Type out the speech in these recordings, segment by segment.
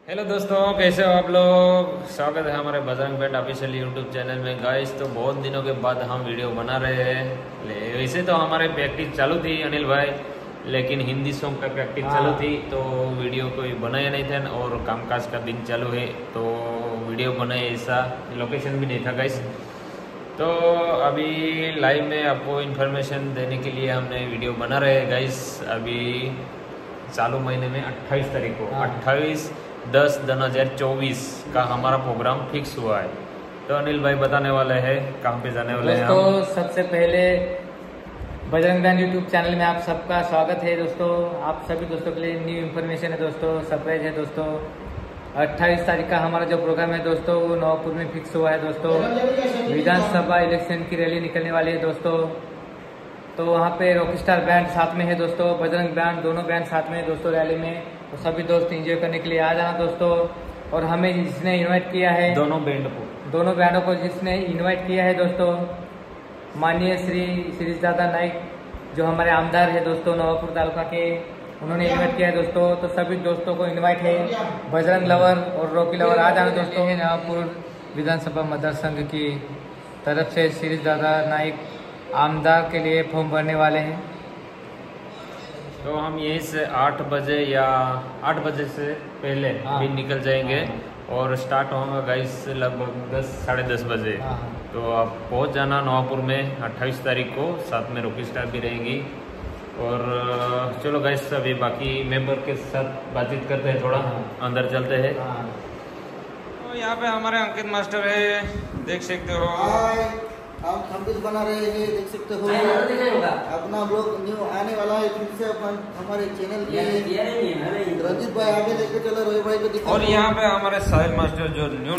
Hello दोस्तों, कैसे हो आप लोग। स्वागत है हमारे Bajrang band official YouTube channel में। गाइस, तो बहुत दिनों के बाद हम वीडियो बना रहे हैं। वैसे तो हमारे प्रैक्टिस चालू थी अनिल भाई, लेकिन हिंदी सॉन्ग का प्रैक्टिस चालू थी तो वीडियो कोई बनाया नहीं था और कामकाज का दिन चालू है तो वीडियो बनाए, ऐसा लोकेशन भी नहीं था गाइस। तो अभी लाइव में आपको इन्फॉर्मेशन देने के लिए हमने वीडियो बना रहे हैं गाइस। अभी चालू महीने में 28 तारीख को 28/10/2024 का हमारा प्रोग्राम फिक्स हुआ है। तो अनिल भाई बताने वाले हैं कहाँ पे जाने वाले हैं दोस्तों। हम। सबसे पहले बजरंग बैंड यूट्यूब चैनल में आप सबका स्वागत है दोस्तों। आप सभी दोस्तों के लिए न्यू इन्फॉर्मेशन है दोस्तों, सरप्राइज है दोस्तों। 28 तारीख का हमारा जो प्रोग्राम है दोस्तों वो नवापुर में फिक्स हुआ है दोस्तों। विधानसभा इलेक्शन की रैली निकलने वाली है दोस्तों। तो वहाँ पे रॉकस्टार बैंड साथ में है दोस्तों, बजरंग बैंड, दोनों बैंड साथ में है दोस्तों रैली में। तो सभी दोस्त एंजॉय करने के लिए आ जाना दोस्तों। और हमें जिसने इनवाइट किया है, दोनों बैंडों को जिसने इनवाइट किया है दोस्तों, माननीय श्री शिरीष दादा नाइक जो हमारे आमदार है दोस्तों नवापुर तालुका के, उन्होंने इनवाइट किया है दोस्तों। तो सभी दोस्तों को इनवाइट है, बजरंग लवर और रॉकी लवर आ जाना दोस्तों। नवापुर विधानसभा मतदार संघ की तरफ से शिरीष दादा नाइक आमदार के लिए फॉर्म भरने वाले हैं। तो हम यहीं से 8 बजे या 8 बजे से पहले भी निकल जाएंगे और स्टार्ट होगा गाइस लगभग 10-10:30 बजे। तो आप पहुंच जाना नवापुर में 28 तारीख को। साथ में रॉकी स्टार भी रहेंगी। और चलो गाइस, अभी बाकी मेंबर के साथ बातचीत करते हैं, थोड़ा अंदर चलते हैं। तो यहाँ पे हमारे अंकित मास्टर है, देख सकते हो। हम थंबनेल बना रहे हैं, देख सकते हो। अपना ब्लॉग न्यू आने वाला है फिर से अपन हमारे चैनल पे। रंजीत भाई आगे लेके चलो, रोहित भाई को दिखाओ। और यहाँ पे हमारे साहिल मास्टर जो न्यू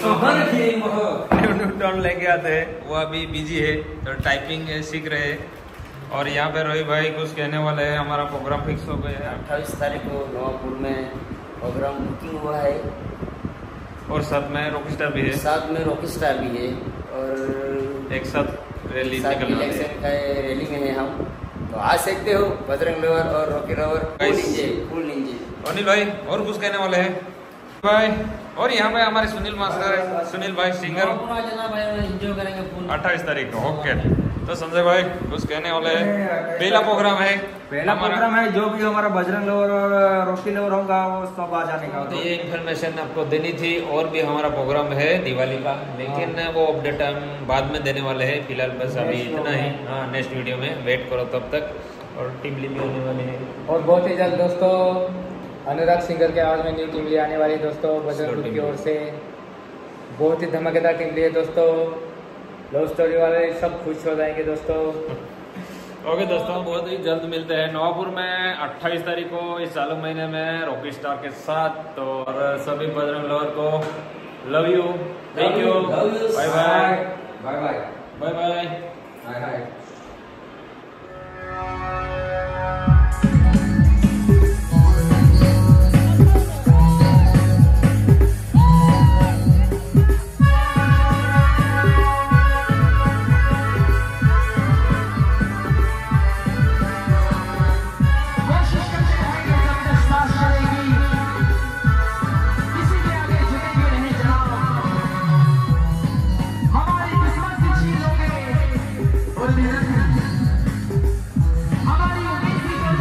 टर्न लेके आते हैं वो अभी बिजी है, तो टाइपिंग सीख रहे हैं। और यहाँ पे रोहित भाई कुछ कहने वाले हैं। हमारा प्रोग्राम फिक्स हो गया है 28 तारीख को नवापुर में प्रोग्राम बुकिंग हुआ है और साथ में रॉकस्टार भी है, साथ में रॉकस्टार भी है और एक साथ रैली निकलने वाली है। इलेक्शन का रैली में है हम। तो आ सकते हो, बजरंग लवर और Rocky lover full enjoy. Anil भाई और कुछ कहने वाले हैं भाई। और यहाँ पे हमारे सुनील मास्टर है, सुनील भाई सिंगर, एंजॉय करेंगे फुल 28 तारीख को। ओके, तो संजय भाई कुछ कहने वाले हैं। पहला प्रोग्राम है जो भी हमारा बजरंग लवर और रॉकी लवर होगा वो सब आ जाने का। तो ये इन्फॉर्मेशन आपको देनी थी। और भी हमारा प्रोग्राम है दिवाली का, लेकिन वो अपडेट हम बाद में देने वाले हैं। फिलहाल बस अभी इतना ही। हाँ, नेक्स्ट वीडियो में वेट करो तब तक। और टिमली भी होने वाली है और बहुत ही जल्द दोस्तों अनुराग सिंगर के आवाज में न्यू टिमली आने वाली है दोस्तों बजरंग की ओर से। बहुत ही धमाकेदार टिमली है दोस्तों। लव स्टोरी वाले सब खुश हो जाएंगे दोस्तों। ओके दोस्तों, बहुत ही जल्द मिलते हैं नवापुर में 28 तारीख को इस चालू महीने में रॉकी स्टार के साथ। तो और सभी बजरंग लवर को love you, thank you, bye bye, bye bye, bye bye, bye bye. हमारी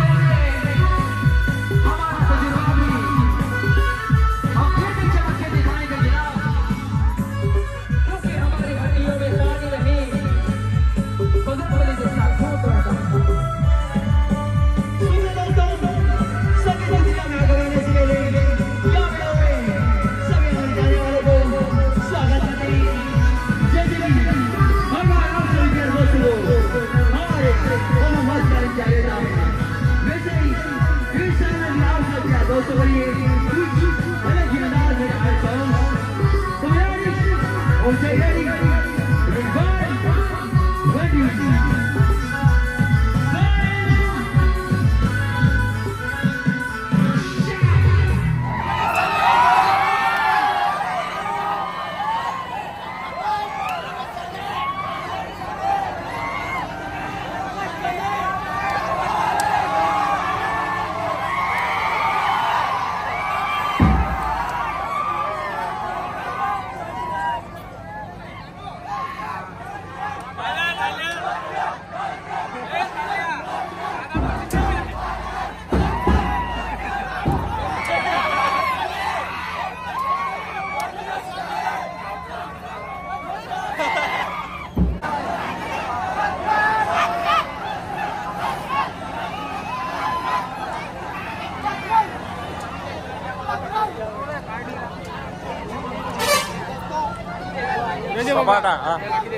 सपाटा हाँ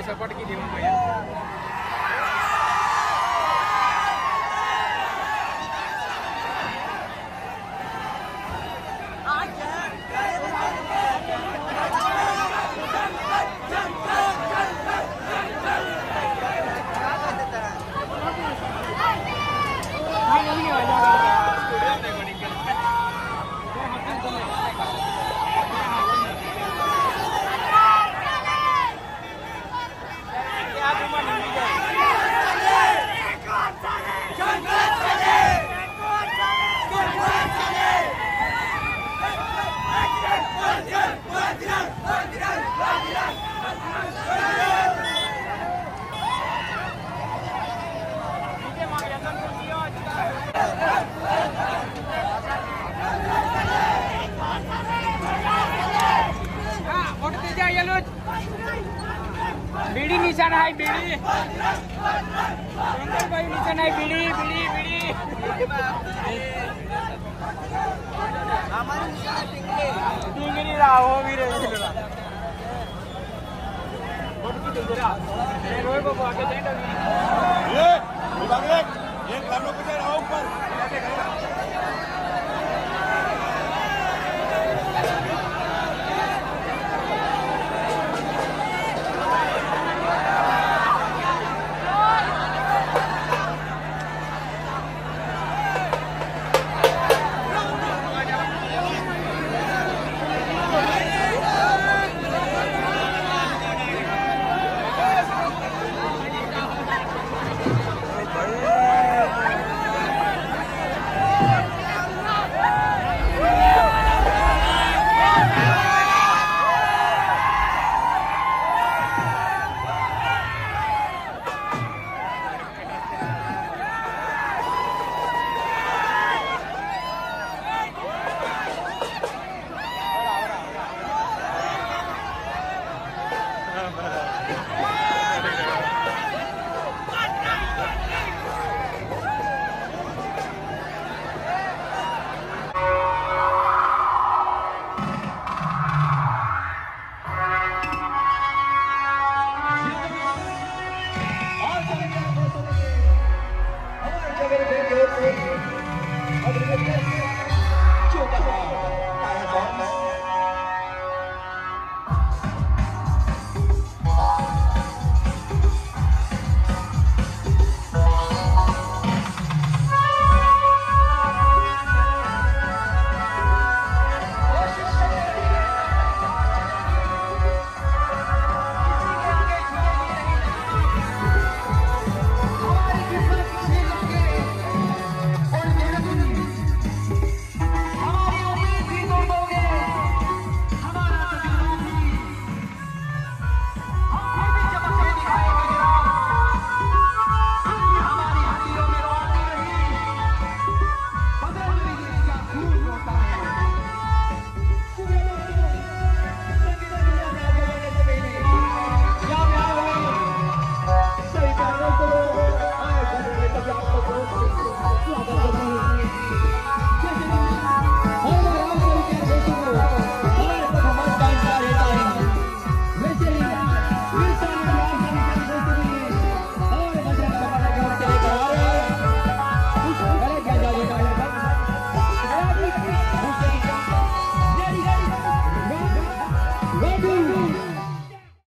बीड़ी निशान है बीड़ी भाई निशान है बीड़ी बीड़ी बीड़ी टिंगरी रहा हो भी रही रोए बाबू आगे